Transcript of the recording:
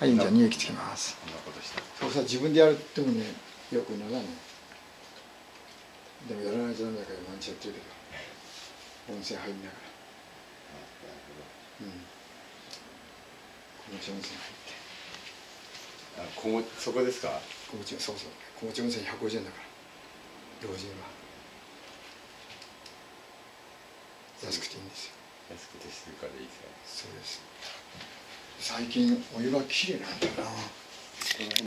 はい、じゃあ乳液つけます。 こんなことした。 そうさ、自分でやるってもね、よくならない。でもやらないとダメだから毎日やってるけど、温泉入りながら。うん。小持温泉入って。 そこですか？ 小持、そうそう。小持温泉150円だから。老人は。安くていいんですよ。 安くて静かでいいですね。 そうです。最近お湯がきれいなんだな。